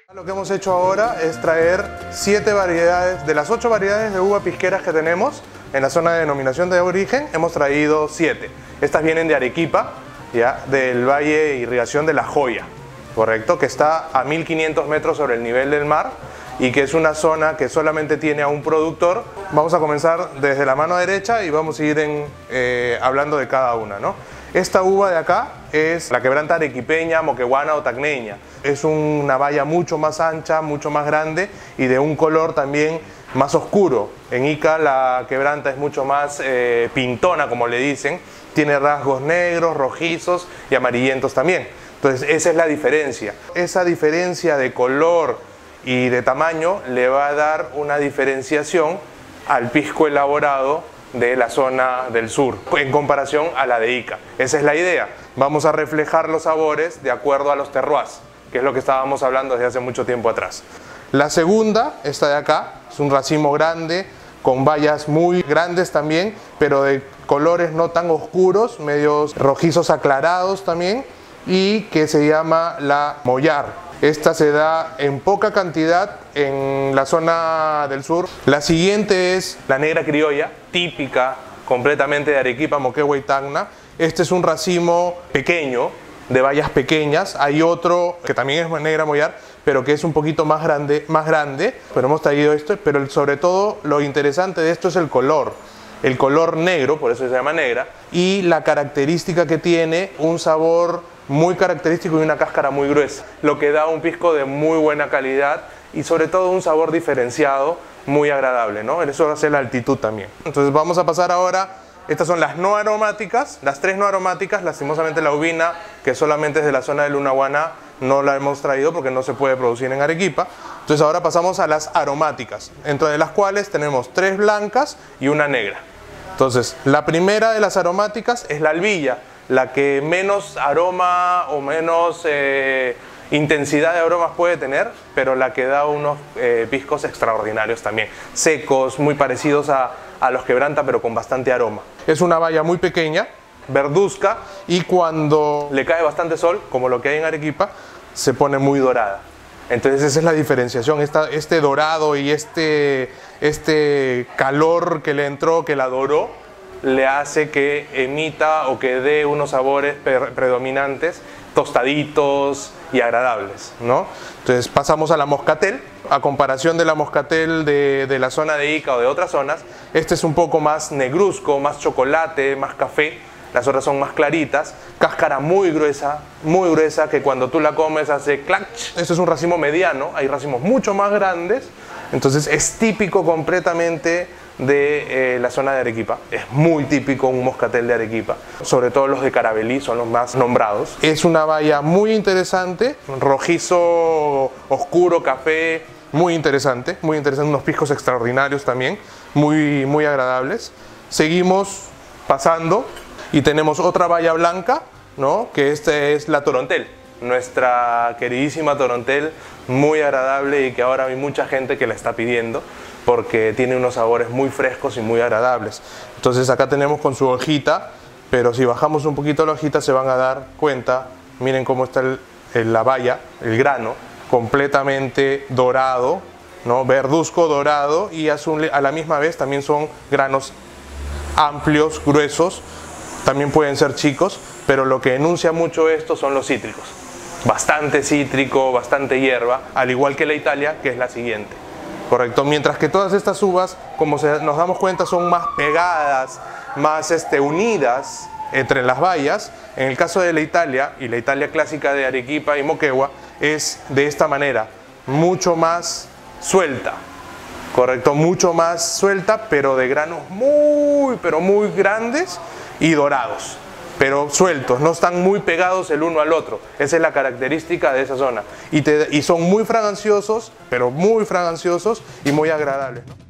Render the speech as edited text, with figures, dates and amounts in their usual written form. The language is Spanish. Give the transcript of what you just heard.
Lo que hemos hecho ahora es traer 7 variedades, de las 8 variedades de uva pisqueras que tenemos en la zona de denominación de origen, hemos traído 7. Estas vienen de Arequipa, ¿ya? Del Valle de Irrigación de La Joya, correcto, que está a 1500 metros sobre el nivel del mar y que es una zona que solamente tiene a un productor. Vamos a comenzar desde la mano derecha y vamos a ir hablando de cada una, ¿no? Esta uva de acá es la quebranta arequipeña, moqueguana o tacneña. Es una baya mucho más ancha, mucho más grande y de un color también más oscuro. En Ica la quebranta es mucho más pintona, como le dicen. Tiene rasgos negros, rojizos y amarillentos también. Entonces esa es la diferencia. Esa diferencia de color y de tamaño le va a dar una diferenciación al pisco elaborado de la zona del sur en comparación a la de Ica. Esa es la idea. Vamos a reflejar los sabores de acuerdo a los terroirs, que es lo que estábamos hablando desde hace mucho tiempo atrás. La segunda, esta de acá, es un racimo grande con bayas muy grandes también, pero de colores no tan oscuros, medios rojizos aclarados también, y que se llama la Mollar. Esta se da en poca cantidad en la zona del sur. La siguiente es la negra criolla, típica completamente de Arequipa, Moquegua y Tacna. Este es un racimo pequeño, de bayas pequeñas. Hay otro que también es negra mollar, pero que es un poquito más grande. Pero hemos traído esto, pero sobre todo lo interesante de esto es el color. El color negro, por eso se llama negra, y la característica que tiene, un sabor muy característico y una cáscara muy gruesa, lo que da un pisco de muy buena calidad y sobre todo un sabor diferenciado, muy agradable, ¿no? Eso hace la altitud también. Entonces vamos a pasar ahora, estas son las no aromáticas, las 3 no aromáticas. Lastimosamente la uvina, que solamente es de la zona de Lunahuaná, no la hemos traído porque no se puede producir en Arequipa. Entonces ahora pasamos a las aromáticas, entre las cuales tenemos 3 blancas y una negra. Entonces la primera de las aromáticas es la albilla, la que menos aroma o menos intensidad de aromas puede tener, pero la que da unos piscos extraordinarios también, secos, muy parecidos a los quebranta, pero con bastante aroma. Es una baya muy pequeña, verduzca, y cuando le cae bastante sol, como lo que hay en Arequipa, se pone muy dorada. Entonces esa es la diferenciación, este dorado y este calor que le entró, que la doró, le hace que emita o que dé unos sabores predominantes, tostaditos y agradables, ¿no? Entonces pasamos a la moscatel. A comparación de la moscatel de la zona de Ica o de otras zonas, este es un poco más negruzco, más chocolate, más café. Las otras son más claritas, cáscara muy gruesa, que cuando tú la comes hace clach. Esto es un racimo mediano, hay racimos mucho más grandes, entonces es típico completamente de la zona de Arequipa. Es muy típico un moscatel de Arequipa, sobre todo los de Carabalí son los más nombrados. Es una baya muy interesante, rojizo, oscuro, café, muy interesante, unos piscos extraordinarios también, muy agradables. Seguimos pasando y tenemos otra baya blanca, ¿no? Que esta es la Torontel, nuestra queridísima Torontel, muy agradable y que ahora hay mucha gente que la está pidiendo porque tiene unos sabores muy frescos y muy agradables. Entonces acá tenemos con su hojita, pero si bajamos un poquito la hojita se van a dar cuenta, miren cómo está la baya, el grano, completamente dorado, ¿no? Verduzco dorado y azul a la misma vez. También son granos amplios, gruesos, también pueden ser chicos, pero lo que enuncia mucho esto son los cítricos. Bastante cítrico, bastante hierba, al igual que la Italia, que es la siguiente. Correcto, mientras que todas estas uvas, como nos damos cuenta, son más pegadas, más unidas entre las bayas. En el caso de la Italia, y la Italia clásica de Arequipa y Moquegua, es de esta manera, mucho más suelta. Correcto, mucho más suelta, pero de granos pero muy grandes y dorados, pero sueltos, no están muy pegados el uno al otro. Esa es la característica de esa zona. Y son muy fraganciosos, pero muy fraganciosos y muy agradables, ¿no?